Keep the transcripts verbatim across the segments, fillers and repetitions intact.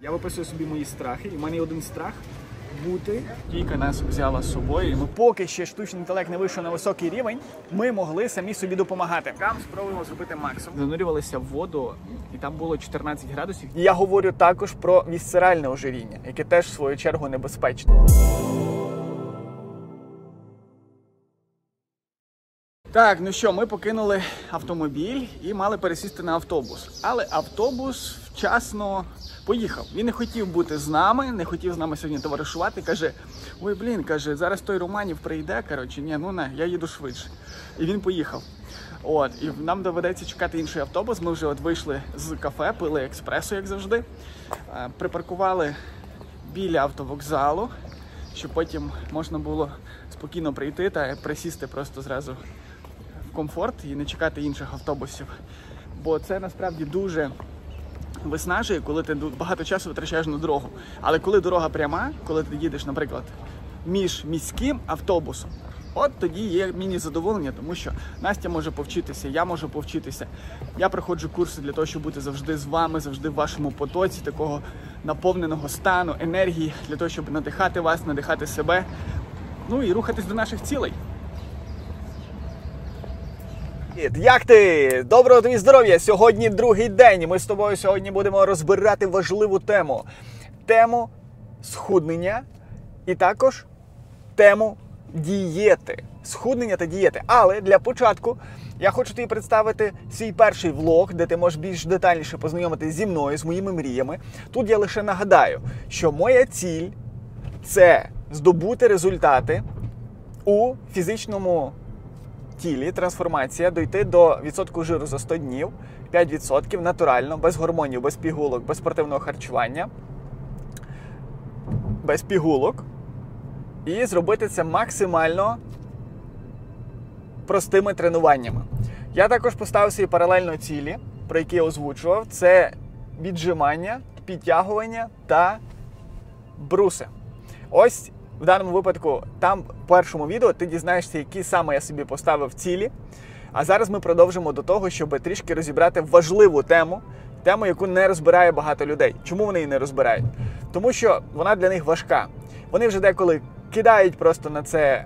Я виписую собі мої страхи, і в мене є один страх бути. Кійка нас взяла з собою, і ми поки ще штучний інтелект не вийшов на високий рівень, ми могли самі собі допомагати. Там спробуємо зробити максимум. Занурювалися в воду, і там було чотирнадцять градусів. І я говорю також про вісцеральне ожиріння, яке теж, в свою чергу, небезпечне. Так, ну що, ми покинули автомобіль і мали пересісти на автобус. Але автобус вчасно поїхав. Він не хотів бути з нами, не хотів з нами сьогодні товаришувати. Каже, ой, блін, каже, зараз той Романів прийде, коротше, ні, ну не, я їду швидше. І він поїхав. От, і нам доведеться чекати інший автобус. Ми вже от вийшли з кафе, пили експресо, як завжди. Припаркували біля автовокзалу, щоб потім можна було спокійно прийти та присісти просто зразу в комфорт і не чекати інших автобусів. Бо це насправді дуже виснажує, коли ти багато часу витрачаєш на дорогу. Але коли дорога пряма, коли ти їдеш, наприклад, між міським автобусом, от тоді є міні-задоволення, тому що Настя може повчитися, я можу повчитися. Я проходжу курси для того, щоб бути завжди з вами, завжди в вашому потоці, такого наповненого стану, енергії, для того, щоб надихати вас, надихати себе, ну і рухатись до наших цілей. Як ти? Доброго тобі здоров'я! Сьогодні другий день, і ми з тобою сьогодні будемо розбирати важливу тему. Тему схуднення і також тему дієти. Схуднення та дієти. Але для початку я хочу тобі представити свій перший влог, де ти можеш більш детальніше познайомитися зі мною, з моїми мріями. Тут я лише нагадаю, що моя ціль – це здобути результати у фізичному тілі, трансформація, дойти до відсотку жиру за сто днів, п'ять відсотків, натурально, без гормонів, без пігулок, без спортивного харчування, без пігулок. І зробити це максимально простими тренуваннями. Я також поставив собі паралельно цілі, про які я озвучував. Це віджимання, підтягування та бруси. Ось в даному випадку, там в першому відео ти дізнаєшся, які саме я собі поставив цілі. А зараз ми продовжимо до того, щоб трішки розібрати важливу тему, тему, яку не розбирає багато людей. Чому вони її не розбирають? Тому що вона для них важка. Вони вже деколи кидають просто на це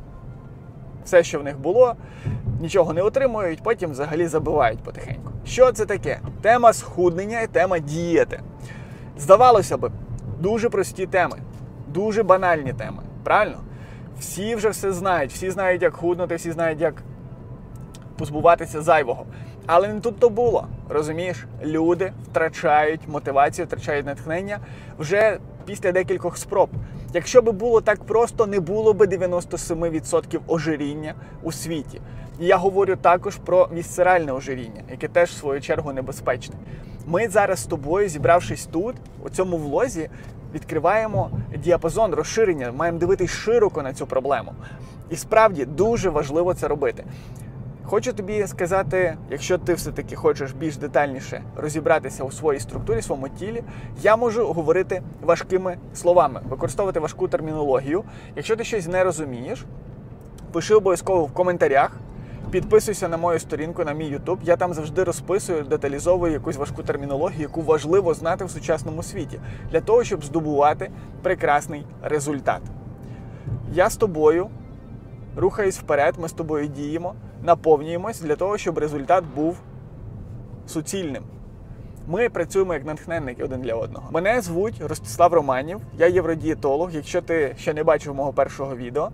все, що в них було, нічого не отримують, потім взагалі забувають потихеньку. Що це таке? Тема схуднення і тема дієти. Здавалося б, дуже прості теми. Дуже банальні теми, правильно? Всі вже все знають, всі знають, як худнути, всі знають, як позбуватися зайвого. Але не тут то було, розумієш? Люди втрачають мотивацію, втрачають натхнення вже після декількох спроб. Якщо б було так просто, не було б дев'яносто сім відсотків ожиріння у світі. І я говорю також про вісцеральне ожиріння, яке теж, в свою чергу, небезпечне. Ми зараз з тобою, зібравшись тут, у цьому влозі, відкриваємо діапазон, розширення, маємо дивитись широко на цю проблему. І справді дуже важливо це робити. Хочу тобі сказати, якщо ти все-таки хочеш більш детальніше розібратися у своїй структурі, своєму тілі, я можу говорити важкими словами, використовувати важку термінологію. Якщо ти щось не розумієш, пиши обов'язково в коментарях, підписуйся на мою сторінку, на мій YouTube. Я там завжди розписую, деталізовую якусь важку термінологію, яку важливо знати в сучасному світі, для того, щоб здобувати прекрасний результат. Я з тобою рухаюсь вперед, ми з тобою діємо, наповнюємось для того, щоб результат був суцільним. Ми працюємо як натхненники один для одного. Мене звуть Ростислав Романів, я євродієтолог, якщо ти ще не бачив мого першого відео.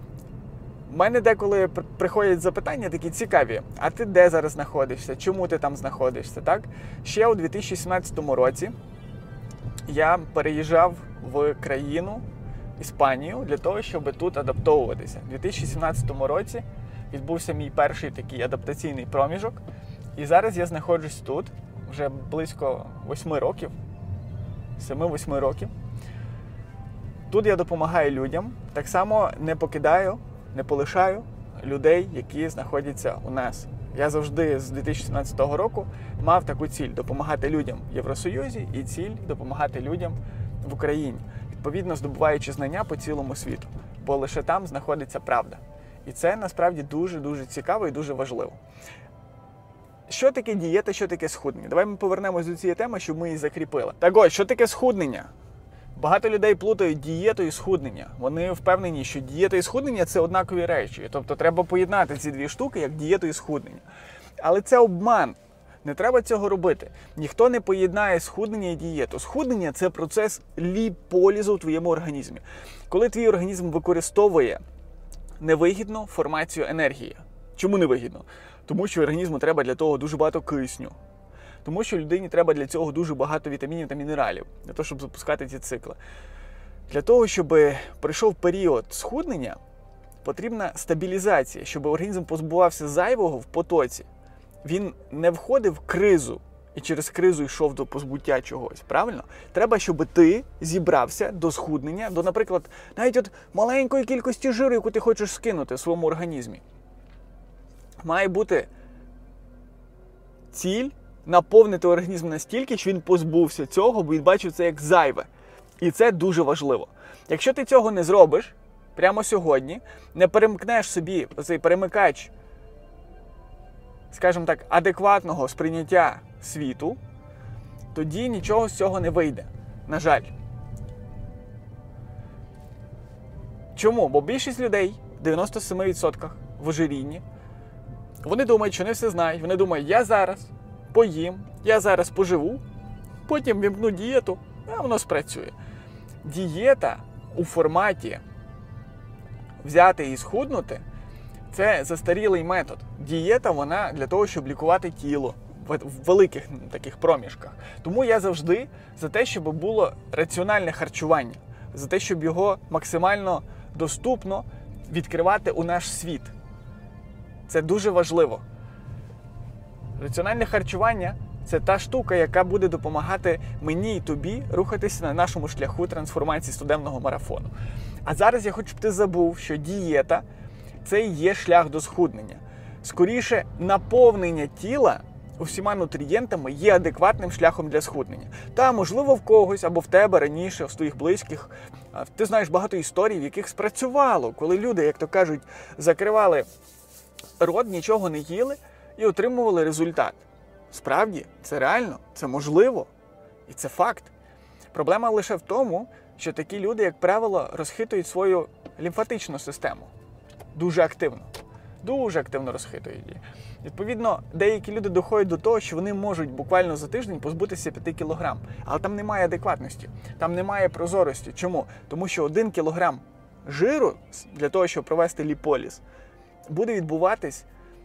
У мене деколи приходять запитання такі цікаві. А ти де зараз знаходишся? Чому ти там знаходишся? Так? Ще у дві тисячі сімнадцятому році я переїжджав в країну, Іспанію, для того, щоб тут адаптовуватися. У дві тисячі сімнадцятому році відбувся мій перший такий адаптаційний проміжок. І зараз я знаходжусь тут вже близько восьми років, семи-восьми років. Тут я допомагаю людям, так само не покидаю, не полишаю людей, які знаходяться у нас. Я завжди з дві тисячі сімнадцятого року мав таку ціль – допомагати людям в Євросоюзі і ціль – допомагати людям в Україні. Відповідно, здобуваючи знання по цілому світу, бо лише там знаходиться правда. І це насправді дуже-дуже цікаво і дуже важливо. що таке дієта, що таке схуднення? Давай ми повернемось до цієї теми, щоб ми її закріпили. Так ось, що таке схуднення? Багато людей плутають дієту і схуднення. Вони впевнені, що дієта і схуднення – це однакові речі. Тобто треба поєднати ці дві штуки, як дієту і схуднення. Але це обман. Не треба цього робити. Ніхто не поєднає схуднення і дієту. Схуднення – це процес ліполізу в твоєму організмі. Коли твій організм використовує невигідну формацію енергії. Чому невигідно? Тому що організму треба для того дуже багато кисню. Тому що людині треба для цього дуже багато вітамінів та мінералів, для того, щоб запускати ці цикли. Для того, щоб пройшов період схуднення, потрібна стабілізація, щоб організм позбувався зайвого в потоці. Він не входив в кризу і через кризу йшов до позбуття чогось, правильно? Треба, щоб ти зібрався до схуднення, до, наприклад, навіть от маленької кількості жиру, яку ти хочеш скинути в своєму організмі. Має бути ціль наповнити організм настільки, що він позбувся цього, бо він бачив це як зайве. І це дуже важливо. Якщо ти цього не зробиш прямо сьогодні, не перемкнеш собі цей перемикач, скажімо так, адекватного сприйняття світу, тоді нічого з цього не вийде. На жаль. Чому? Бо більшість людей, дев'яносто сім відсотків в ожирінні, вони думають, що не все знають. Вони думають, я зараз поїм, я зараз поживу, потім вімкну дієту, а воно спрацює. Дієта у форматі взяти і схуднути – це застарілий метод. Дієта, вона для того, щоб лікувати тіло в великих таких проміжках. Тому я завжди за те, щоб було раціональне харчування, за те, щоб його максимально доступно відкривати у наш світ. Це дуже важливо. Раціональне харчування – це та штука, яка буде допомагати мені і тобі рухатися на нашому шляху трансформації стоденного марафону. А зараз я хочу, щоб ти забув, що дієта – це і є шлях до схуднення. Скоріше, наповнення тіла усіма нутрієнтами є адекватним шляхом для схуднення. Та, можливо, в когось або в тебе раніше, в своїх близьких, ти знаєш багато історій, в яких спрацювало, коли люди, як то кажуть, закривали рот, нічого не їли і отримували результат. Справді, це реально, це можливо і це факт. Проблема лише в тому, що такі люди, як правило, розхитують свою лімфатичну систему. Дуже активно. Дуже активно розхитують її. Відповідно, деякі люди доходять до того, що вони можуть буквально за тиждень позбутися п'яти кілограм. Але там немає адекватності, там немає прозорості. Чому? Тому що один кілограм жиру, для того, щоб провести ліполіз, буде відбуватись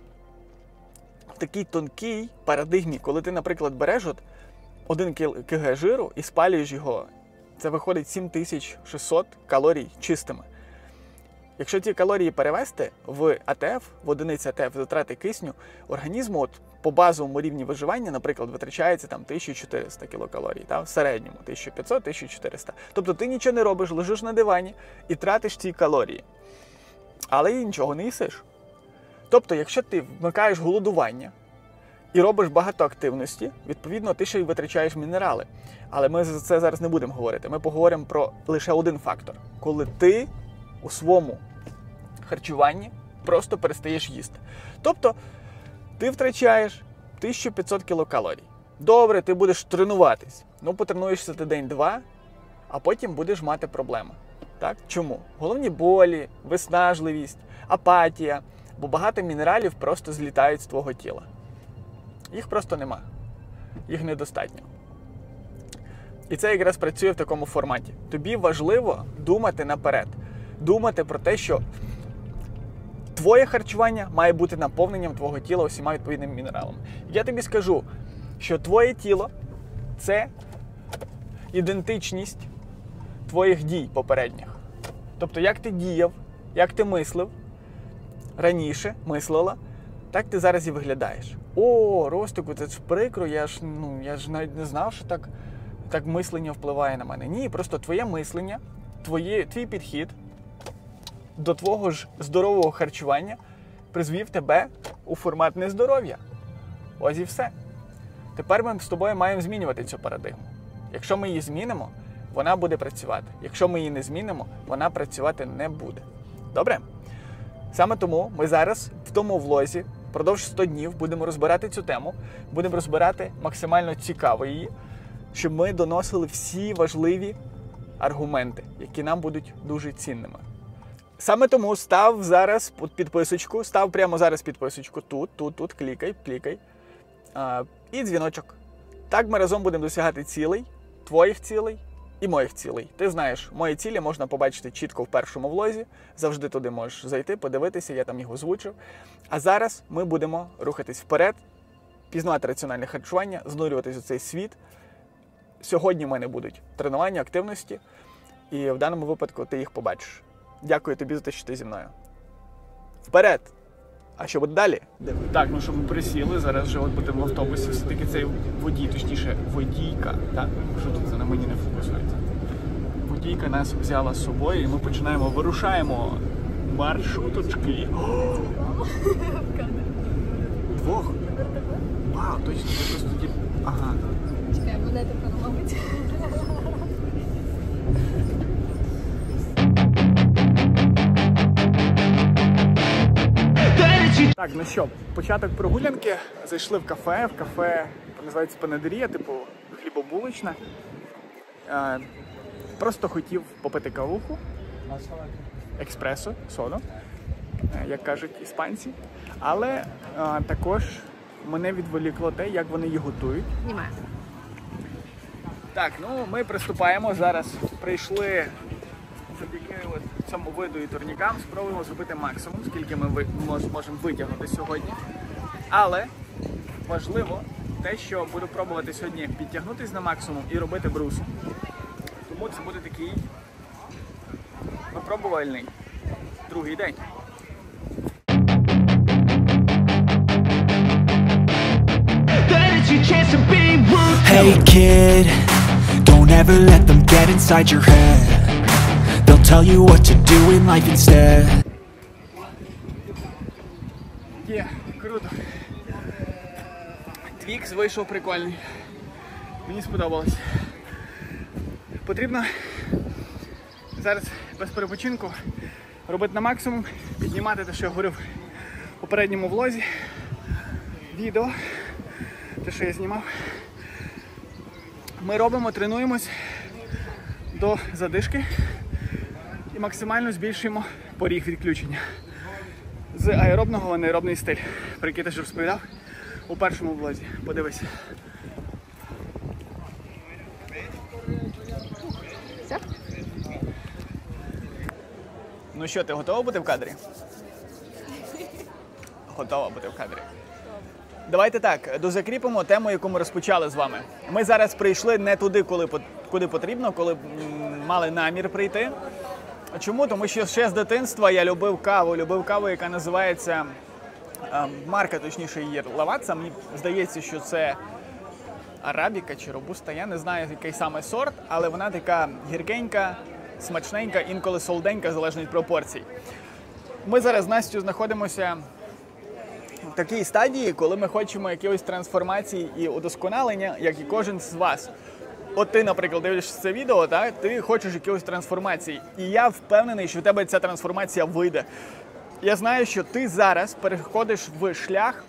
в такій тонкій парадигмі, коли ти, наприклад, береш от один кілограм жиру і спалюєш його, це виходить сім тисяч шістсот калорій чистими. Якщо ці калорії перевести в А Т Ф, в одиниці А Т Ф, затрати кисню, організму от, по базовому рівні виживання, наприклад, витрачається там тисяча чотириста кілокалорій, та, в середньому тисяча п'ятсот - тисяча чотириста. Тобто ти нічого не робиш, лежиш на дивані і тратиш ці калорії. Але і нічого не їсиш. Тобто, якщо ти вмикаєш голодування і робиш багато активності, відповідно, ти ще й витрачаєш мінерали. Але ми за це зараз не будемо говорити. Ми поговоримо про лише один фактор. Коли ти у своєму харчуванні просто перестаєш їсти. Тобто, ти втрачаєш тисячу п'ятсот кілокалорій. Добре, ти будеш тренуватись. Ну, потренуєшся ти день-два, а потім будеш мати проблеми. Так? Чому? Головні болі, виснажливість, апатія. Бо багато мінералів просто злітають з твого тіла. Їх просто нема. Їх недостатньо. І це якраз працює в такому форматі. Тобі важливо думати наперед. Думати про те, що твоє харчування має бути наповненням твого тіла усіма відповідними мінералами. Я тобі скажу, що твоє тіло – це ідентичність твоїх дій попередніх. Тобто, як ти діяв, як ти мислив, раніше мислила, так ти зараз і виглядаєш. О, Ростику, це ж прикро, я ж, ну, я ж навіть не знав, що так, так мислення впливає на мене. Ні, просто твоє мислення, твоє, твій підхід до твого ж здорового харчування призвів тебе у формат нездоров'я. Ось і все. Тепер ми з тобою маємо змінювати цю парадигму. Якщо ми її змінимо, вона буде працювати. Якщо ми її не змінимо, вона працювати не буде. Добре? Саме тому ми зараз в тому влозі Продовж ста днів будемо розбирати цю тему, будемо розбирати максимально цікаво її, щоб ми доносили всі важливі аргументи, які нам будуть дуже цінними. Саме тому став зараз підписочку, став прямо зараз підписочку тут, тут, тут, клікай, клікай. А, і дзвіночок. Так ми разом будемо досягати цілей, твоїх цілей і моїх цілей. Ти знаєш, мої цілі можна побачити чітко в першому влозі, завжди туди можеш зайти, подивитися, я там їх озвучив. А зараз ми будемо рухатись вперед, пізнавати раціональне харчування, занурюватись у цей світ. Сьогодні в мене будуть тренування, активності, і в даному випадку ти їх побачиш. Дякую тобі за те, що ти зі мною. Вперед! А що буде далі? Так, ну що ми присіли, зараз вже от будемо в автобусі. Все-таки цей водій, точніше водійка, так? Що тут це на мені не фокусується? Водійка нас взяла з собою і ми починаємо, вирушаємо маршруточки. Двох? Вау, точно, це просто тоді... Ага. Чекай, мене тепер, мабуть. Так, ну що, початок прогулянки. Зайшли в кафе, в кафе називається Панадерія, типу хлібобулична. Е, просто хотів попити кавуху, експресо, соду, е, як кажуть іспанці. Але е, також мене відволікло те, як вони її готують. Знімаю. Так, ну ми приступаємо. Зараз прийшли завдяки от цьому виду і турнікам, спробуємо зробити максимум, скільки ми ви, можемо витягнути сьогодні. Але важливо те, що буду пробувати сьогодні підтягнутися на максимум і робити брус. Тому це буде такий випробувальний другий день. Hey kid, don't ever let them get inside your head. They'll tell you what to do in life instead. Є, круто. Твікс вийшов прикольний. Мені сподобалось. Потрібно зараз без перепочинку робити на максимум, піднімати те, що я говорив у попередньому влозі, відео, те, що я знімав. Ми робимо, тренуємось до задишки і максимально збільшуємо поріг відключення з аеробного в анаеробний стиль, про який я теж розповідав у першому влозі. Подивись. Все? Ну що, ти готова бути в кадрі? Готова бути в кадрі. Давайте так, дозакріпимо тему, яку ми розпочали з вами. Ми зараз прийшли не туди, коли, куди потрібно, коли м, мали намір прийти. Чому? Тому що ще з дитинства я любив каву, любив каву, яка називається, е, марка, точніше, її Лаваца. Мені здається, що це арабіка чи робуста, я не знаю, який саме сорт, але вона така гіркенька, смачненька, інколи солоденька, залежно від пропорцій. Ми зараз з Настю знаходимося в такій стадії, коли ми хочемо якоїсь трансформації і удосконалення, як і кожен з вас. От ти, наприклад, дивишся це відео, так? Ти хочеш якоїсь трансформації. І я впевнений, що в тебе ця трансформація вийде. Я знаю, що ти зараз переходиш в шлях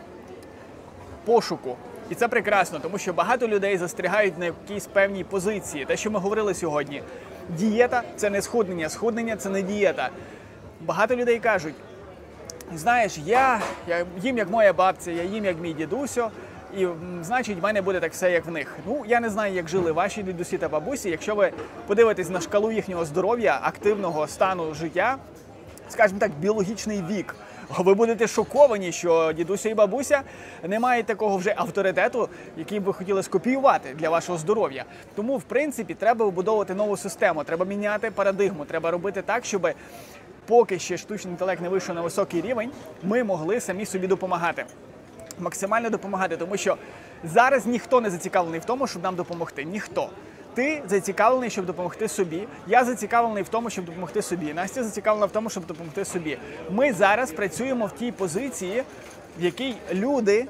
пошуку. І це прекрасно, тому що багато людей застрягають на якійсь певній позиції. Те, що ми говорили сьогодні. Дієта – це не схуднення, схуднення – це не дієта. Багато людей кажуть, знаєш, я, я їм як моя бабця, я їм як мій дідусьо, і, значить, в мене буде так все, як в них. Ну, я не знаю, як жили ваші дідусі та бабусі. Якщо ви подивитесь на шкалу їхнього здоров'я, активного стану життя, скажімо так, біологічний вік, ви будете шоковані, що дідуся і бабуся не мають такого вже авторитету, який б ви хотіли скопіювати для вашого здоров'я. Тому, в принципі, треба вибудовувати нову систему, треба міняти парадигму, треба робити так, щоб поки ще штучний інтелект не вийшов на високий рівень, ми могли самі собі допомагати. Максимально допомагати, тому що зараз ніхто не зацікавлений в тому, щоб нам допомогти. Ніхто. Ти зацікавлений, щоб допомогти собі. Я зацікавлений в тому, щоб допомогти собі. Настя зацікавлена в тому, щоб допомогти собі. Ми зараз працюємо в тій позиції, в якій люди,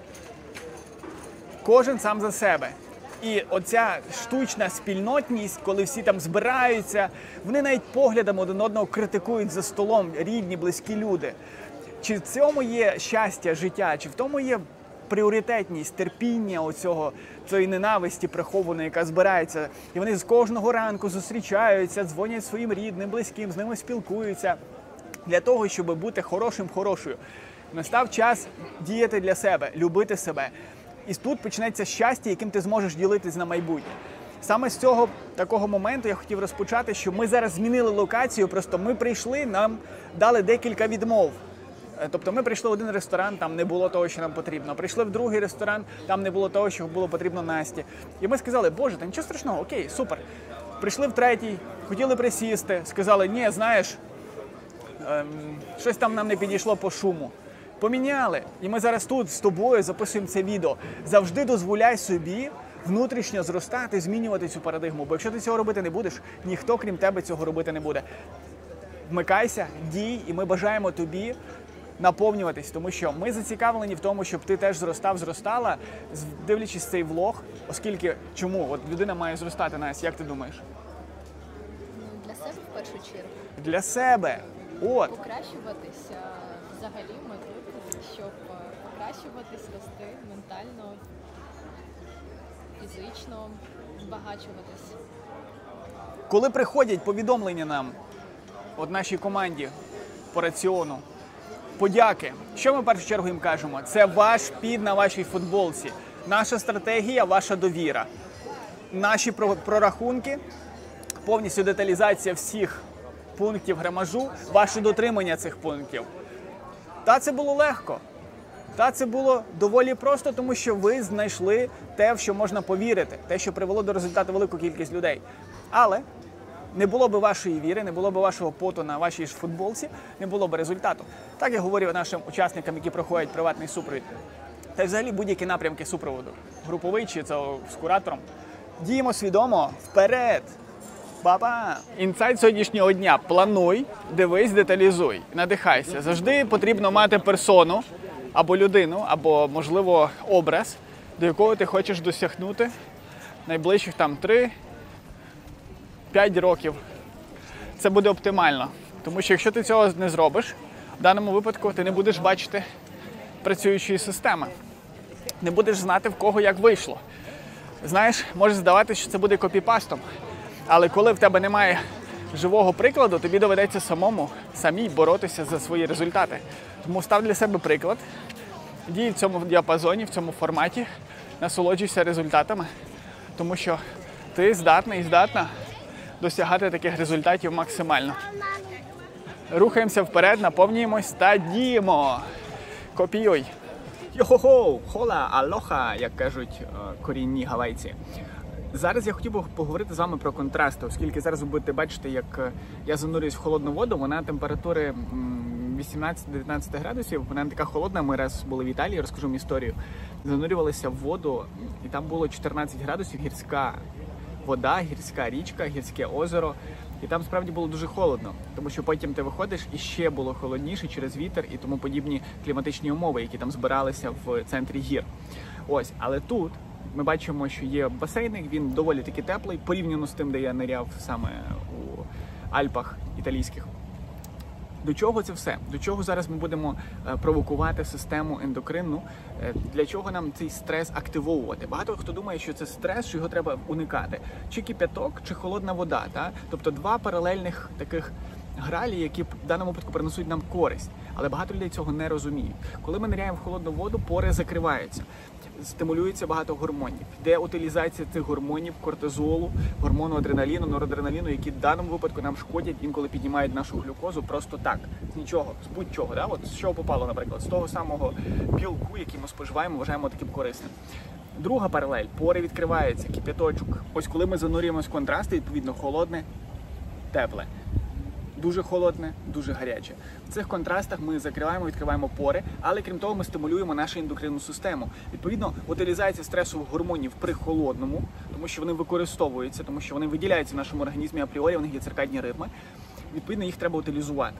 кожен сам за себе. І оця штучна спільнотність, коли всі там збираються, вони навіть поглядом один одного критикують за столом, рідні, близькі люди. Чи в цьому є щастя життя, чи в тому є пріоритетність, терпіння оцього, цієї ненависті прихованої, яка збирається. І вони з кожного ранку зустрічаються, дзвонять своїм рідним, близьким, з ними спілкуються для того, щоб бути хорошим-хорошою. Настав час діяти для себе, любити себе. І тут почнеться щастя, яким ти зможеш ділитись на майбутнє. Саме з цього такого моменту я хотів розпочати, що ми зараз змінили локацію, просто ми прийшли, нам дали декілька відмов. Тобто ми прийшли в один ресторан, там не було того, що нам потрібно. Прийшли в другий ресторан, там не було того, що було потрібно Насті. І ми сказали, боже, та нічого страшного, окей, супер. Прийшли в третій, хотіли присісти, сказали, ні, знаєш, ем, щось там нам не підійшло по шуму. Поміняли. І ми зараз тут з тобою записуємо це відео. Завжди дозволяй собі внутрішньо зростати, змінювати цю парадигму. Бо якщо ти цього робити не будеш, ніхто крім тебе цього робити не буде. Вмикайся, дій, і ми бажаємо тобі наповнюватись, тому що ми зацікавлені в тому, щоб ти теж зростав, зростала, дивлячись цей влог, оскільки, чому? От людина має зростати, Настя, як ти думаєш? Для себе в першу чергу. Для себе. От. Покращуватися взагалі ми тут, щоб покращуватись, рости ментально, фізично, збагачуватись. Коли приходять повідомлення нам, от нашій команді по раціону, подяки. Що ми в першу чергу їм кажемо? Це ваш під на вашій футболці. Наша стратегія, ваша довіра. Наші прорахунки, повністю деталізація всіх пунктів грамажу, ваше дотримання цих пунктів. Та це було легко. Та це було доволі просто, тому що ви знайшли те, в що можна повірити, те, що привело до результату велику кількість людей. Але не було б вашої віри, не було б вашого поту на вашій ж футболці, не було б результату. Так я говорю нашим учасникам, які проходять приватний супровід. Та й взагалі будь-які напрямки супроводу. Груповий чи це з куратором. Діємо свідомо, вперед! Па-па! Інсайт сьогоднішнього дня. Плануй, дивись, деталізуй, надихайся. Завжди потрібно мати персону, або людину, або, можливо, образ, до якого ти хочеш досягнути найближчих там три-п'ять років. Це буде оптимально. Тому що якщо ти цього не зробиш, в даному випадку ти не будеш бачити працюючої системи. Не будеш знати, в кого як вийшло. Знаєш, може здаватися, що це буде копіпастом. Але коли в тебе немає живого прикладу, тобі доведеться самому, самій боротися за свої результати. Тому став для себе приклад, дій в цьому діапазоні, в цьому форматі, насолоджуйся результатами, тому що ти здатний і здатна досягати таких результатів максимально. Рухаємося вперед, наповнюємось та діємо. Копіюй. Йо-хо-хо, хола, алоха, як кажуть корінні гавайці. Зараз я хотів би поговорити з вами про контрасти, оскільки зараз ви будете бачити, як я занурююсь в холодну воду, вона температури вісімнадцять-дев'ятнадцять градусів, вона не така холодна, ми раз були в Італії, розкажу вам історію. Занурювалися в воду, і там було чотирнадцять градусів, гірська вода, гірська річка, гірське озеро. І там справді було дуже холодно, тому що потім ти виходиш і ще було холодніше через вітер і тому подібні кліматичні умови, які там збиралися в центрі гір. Ось, але тут ми бачимо, що є басейник, він доволі таки теплий, порівняно з тим, де я ниряв саме у Альпах італійських. До чого це все? До чого зараз ми будемо провокувати систему ендокринну? Для чого нам цей стрес активовувати? Багато хто думає, що це стрес, що його треба уникати. Чи кип'яток, чи холодна вода. Та? Тобто два паралельних таких гралі, які в даному випадку принесуть нам користь. Але багато людей цього не розуміють. Коли ми ниряємо в холодну воду, пори закриваються. Стимулюється багато гормонів. Йде утилізація цих гормонів, кортизолу, гормону адреналіну, норадреналіну, які в даному випадку нам шкодять, інколи піднімають нашу глюкозу просто так, з нічого, з будь-чого. Да? От з чого попало, наприклад, з того самого білку, який ми споживаємо, вважаємо таким корисним. Друга паралель, пори відкриваються, кип'яточок. Ось коли ми занурюємось в контрасти, відповідно, холодне, тепле. Дуже холодне, дуже гаряче. В цих контрастах ми закриваємо, відкриваємо пори, але крім того ми стимулюємо нашу ендокринну систему. Відповідно, утилізація стресових гормонів при холодному, тому що вони використовуються, тому що вони виділяються в нашому організмі апріорі, у них є циркадні ритми. Відповідно, їх треба утилізувати.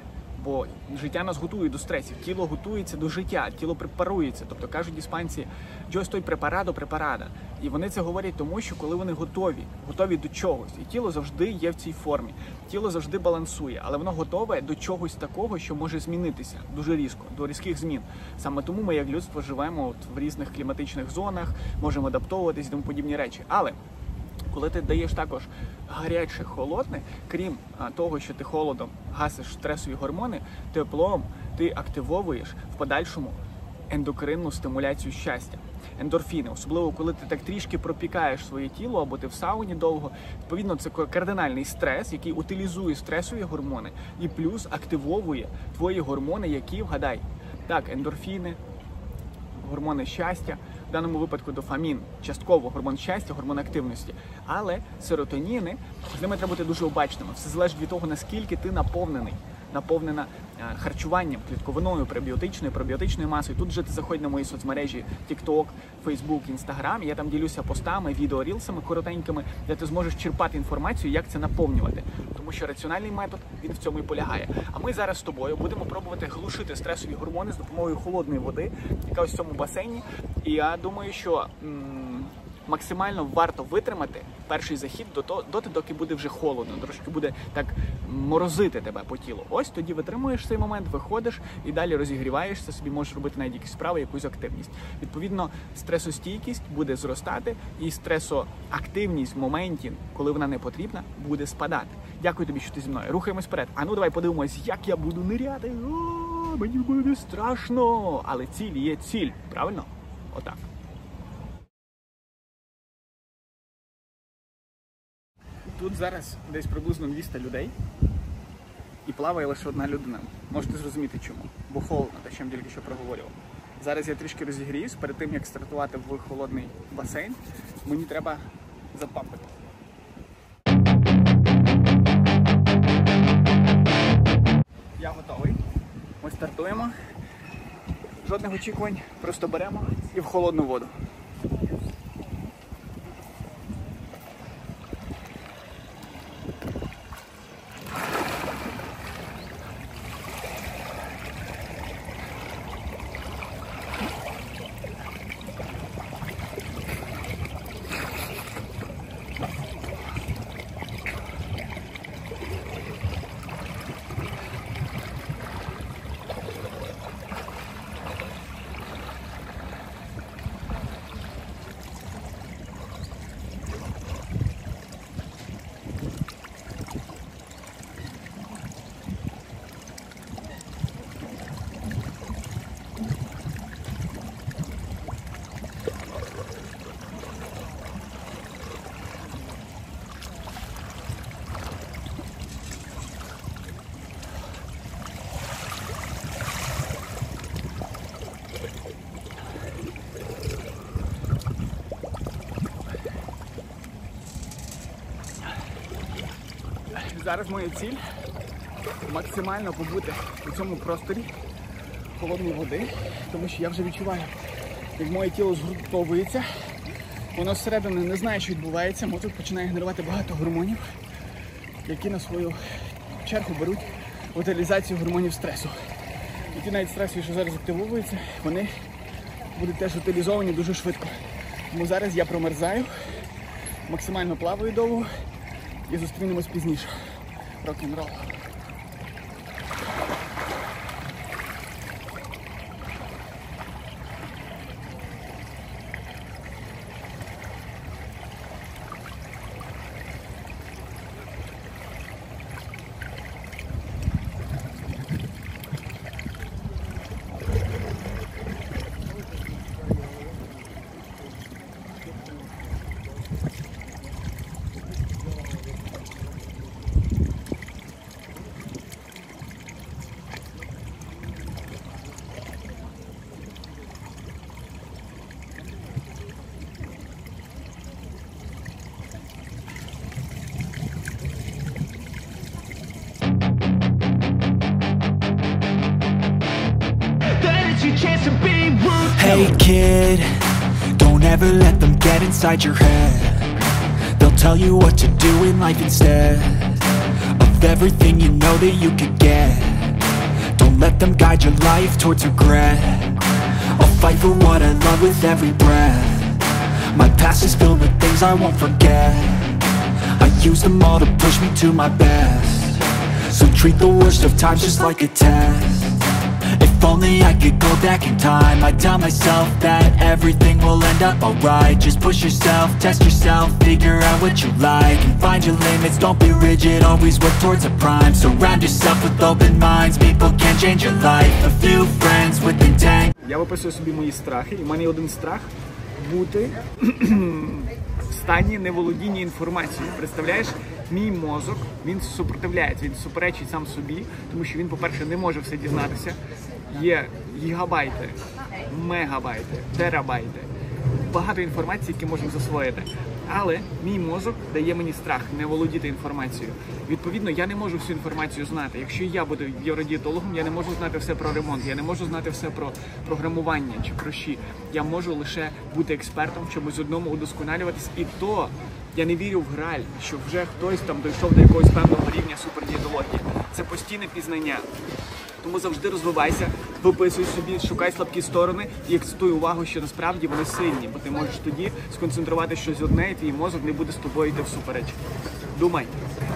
бо життя нас готує до стресів, тіло готується до життя, тіло препарується. Тобто кажуть іспанці, «yo estoy preparado, preparada». І вони це говорять тому, що коли вони готові, готові до чогось, і тіло завжди є в цій формі, тіло завжди балансує, але воно готове до чогось такого, що може змінитися дуже різко, до різких змін. Саме тому ми, як людство, живемо от в різних кліматичних зонах, можемо адаптовуватись і тому подібні речі. Але коли ти даєш також гаряче, холодне, крім а, того, що ти холодом гасиш стресові гормони, теплом ти активовуєш в подальшому ендокринну стимуляцію щастя, ендорфіни. Особливо, коли ти так трішки пропікаєш своє тіло, або ти в сауні довго. Відповідно, це кардинальний стрес, який утилізує стресові гормони і плюс активовує твої гормони, які, вгадай, так, ендорфіни, гормони щастя, в даному випадку дофамін, частково гормон щастя, гормон активності. Але серотоніни, з ними треба бути дуже обачними. Все залежить від того, наскільки ти наповнений, наповнена харчуванням, клітковиною, пребіотичною, пробіотичною масою. Тут вже ти заходь на мої соцмережі TikTok, Facebook, Instagram. Я там ділюся постами, відео, рілсами коротенькими, де ти зможеш черпати інформацію, як це наповнювати. Тому що раціональний метод, він в цьому і полягає. А ми зараз з тобою будемо пробувати глушити стресові гормони з допомогою холодної води, яка ось в цьому басейні. І я думаю, що м- максимально варто витримати перший захід доти, доки буде вже холодно, трошки буде так морозити тебе по тілу. Ось тоді витримуєш цей момент, виходиш і далі розігріваєшся, собі можеш робити навіть якісь справи, якусь активність. Відповідно, стресостійкість буде зростати і стресоактивність в моменті, коли вона не потрібна, буде спадати. Дякую тобі, що ти зі мною. Рухаємось вперед. А ну давай подивимось, як я буду ниряти. О, мені буде страшно. Але ціль є ціль, правильно? Отак. Тут зараз десь приблизно двісті людей і плаває лише одна людина. Можете зрозуміти чому. Бо холодно, те, що я тільки що проговорював. Зараз я трішки розігріюсь, перед тим, як стартувати в холодний басейн, мені треба запампити. Я готовий. Ми стартуємо. Жодних очікувань, просто беремо і в холодну воду. Зараз моя ціль максимально побути у цьому просторі холодної води, тому що я вже відчуваю, як моє тіло згуртовується, воно зсередини не знає, що відбувається, мозок починає генерувати багато гормонів, які на свою чергу беруть утилізацію гормонів стресу. І ті навіть стресові, що зараз активовуються, вони будуть теж утилізовані дуже швидко. Тому зараз я промерзаю, максимально плаваю довго і зустрінемось пізніше. Рок-н-рол. Hey kid, don't ever let them get inside your head. They'll tell you what to do in life instead of everything you know that you could get. Don't let them guide your life towards regret. I'll fight for what I love with every breath. My past is filled with things I won't forget. I use them all to push me to my best. So treat the worst of times just like a test. If only I could go back in time, I'd tell myself that everything will end up alright. Just push yourself, test yourself, figure out what you like, and find your limits, don't be rigid, always work towards a prime. Surround yourself with open minds, people can change your life. A few friends with intent. Я виписую собі мої страхи, і в мене є один страх бути в стані неволодіння інформацією. Представляєш, мій мозок, він супротивляється, він суперечить сам собі, тому що він, по-перше, не може все дізнатися. Є гігабайти, мегабайти, терабайти, багато інформації, які можемо засвоїти. Але мій мозок дає мені страх не володіти інформацією. Відповідно, я не можу всю інформацію знати. Якщо я буду євродієтологом, я не можу знати все про ремонт, я не можу знати все про програмування чи про щі. Я можу лише бути експертом, в чомусь одному удосконалюватись. І то я не вірю в граль, що вже хтось там дійшов до якогось певного рівня супердієтології. Це постійне пізнання. Тому завжди розвивайся, виписуй собі, шукай слабкі сторони і акцентуй увагу, що насправді вони сильні, бо ти можеш тоді сконцентрувати щось одне, і твій мозок не буде з тобою йти всупереч. Думай.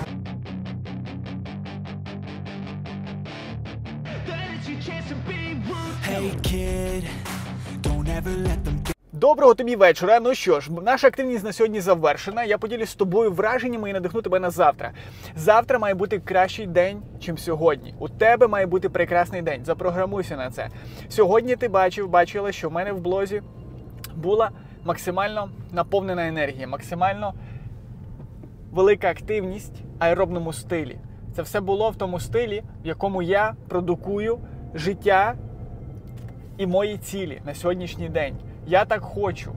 Hey kid, don't ever let them get. Доброго тобі вечора. Ну що ж, наша активність на сьогодні завершена. Я поділюсь з тобою враженнями і надихну тебе на завтра. Завтра має бути кращий день, чим сьогодні. У тебе має бути прекрасний день. Запрограмуйся на це. Сьогодні ти бачив, бачила, що в мене в блозі була максимально наповнена енергія, максимально велика активність в аеробному стилі. Це все було в тому стилі, в якому я продукую життя і мої цілі на сьогоднішній день. Я так хочу.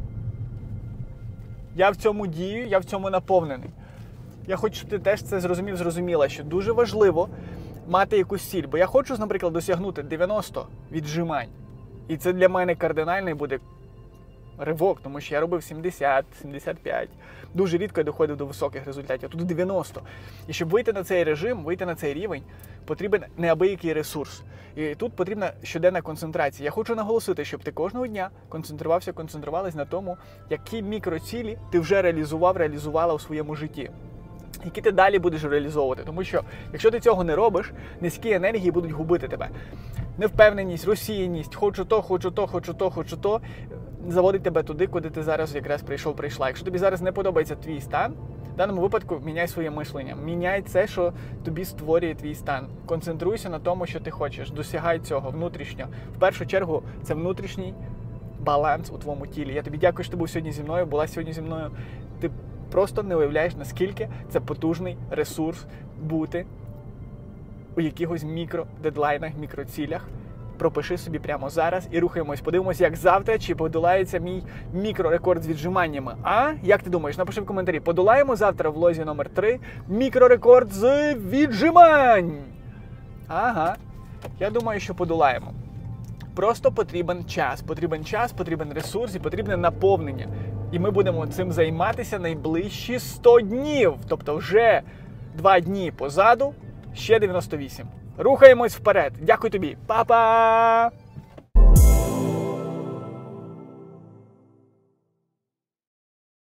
Я в цьому дію, я в цьому наповнений. Я хочу, щоб ти теж це зрозумів, зрозуміла, що дуже важливо мати якусь ціль. Бо я хочу, наприклад, досягнути дев'яносто віджимань. І це для мене кардинальний буде ривок, тому що я робив сімдесят, сімдесят п'ять. Дуже рідко я доходив до високих результатів, а тут дев'яносто. І щоб вийти на цей режим, вийти на цей рівень, потрібен неабиякий ресурс. І тут потрібна щоденна концентрація. Я хочу наголосити, щоб ти кожного дня концентрувався, концентрувалась на тому, які мікроцілі ти вже реалізував, реалізувала у своєму житті. Які ти далі будеш реалізовувати. Тому що, якщо ти цього не робиш, низькі енергії будуть губити тебе. Невпевненість, розсіяність, хочу то, хочу то, хочу то, хочу то, заводить тебе туди, куди ти зараз якраз прийшов, прийшла. Якщо тобі зараз не подобається твій стан, в даному випадку міняй своє мислення. Міняй це, що тобі створює твій стан. Концентруйся на тому, що ти хочеш. Досягай цього внутрішньо. В першу чергу, це внутрішній баланс у твоєму тілі. Я тобі дякую, що ти був сьогодні зі мною, була сьогодні зі мною. Ти просто не уявляєш, наскільки це потужний ресурс бути у якихось мікро-дедлайнах, мікроцілях. Пропиши собі прямо зараз і рухаємось. Подивимось, як завтра, чи подолається мій мікрорекорд з віджиманнями. А? Як ти думаєш? Напиши в коментарі. Подолаємо завтра в лозі номер три мікрорекорд з віджимань. Ага. Я думаю, що подолаємо. Просто потрібен час. Потрібен час, потрібен ресурс і потрібне наповнення. І ми будемо цим займатися найближчі сто днів. Тобто вже два дні позаду, ще дев'яносто вісім. Рухаємось вперед. Дякую тобі. Па-па!